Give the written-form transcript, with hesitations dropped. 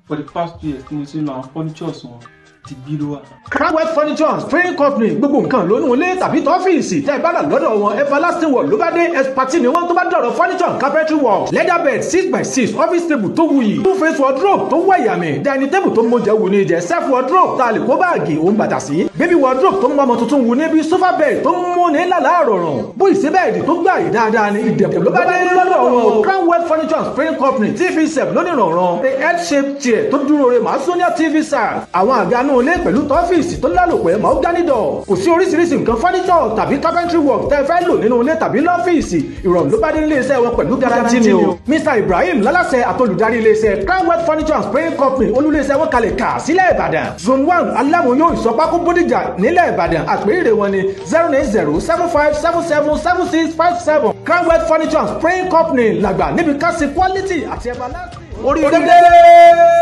for the past 2 years tí mo ti ń lo àwọn furnitures wọn ti bí ló wà. Crownwell Furniture and Spraying Company gbogbo nǹkan lónìí ilé tàbí tọ́fíìsì tẹ́ ẹ bá rà lọ́dọ̀ wọn Everlasting Wall ló bá dé expertise ni wọ́n tó bá dọ̀rọ̀ furniture and carpentry work leather bed 6x6 office table tó wuyì 2-face wardrobe tó wà yàmì dining table tó mọ̀jẹ̀ wù ní ìjẹ́ self wardrobe tá a lè kó báàgì òun bàtà sí baby wardrobe tó ń mọ́ ọmọ tuntun wù níbi sofa bed tó ń mú ní lálá rọrùn bó ìṣe bẹ́ẹ̀dì tó gbà yìí dáadáa ní ìdẹ̀kùn ló bá dé lọ́dọ̀ wọn Crownwell Furniture and Spraying Company TV set lónìí rọ̀rùn the head shape chair tó dúró re Masonia TV set àwọn àga náà lé pẹ̀lú tọ́fíìsì tó lálòpẹ́ mahogany door kò sí oríṣiríṣi nǹkan furniture tàbí carpentry work tẹ́ ẹ fẹ́ lò nínú ilé tàbí lọ́fíìsì ìrọ̀rùn ló bá dé nílé iṣẹ́ wọn pẹ̀lú garanti ni o. Mr Ibrahim lálàṣẹ àtolùdarí ilé iṣẹ́ Crownwell Furniture and Spraying Company olúlé iṣẹ́ wọn kalẹ̀ kà sílẹ̀ Ìbàdàn zone 1 alámúyó ìsọpákó Bódìjà nílẹ̀ Ìbàdàn àpèrè wọn ni 09075777657 Crownwell Furniture and Spraying Company làgbà níbi ká ṣe quality àti everlasting. orí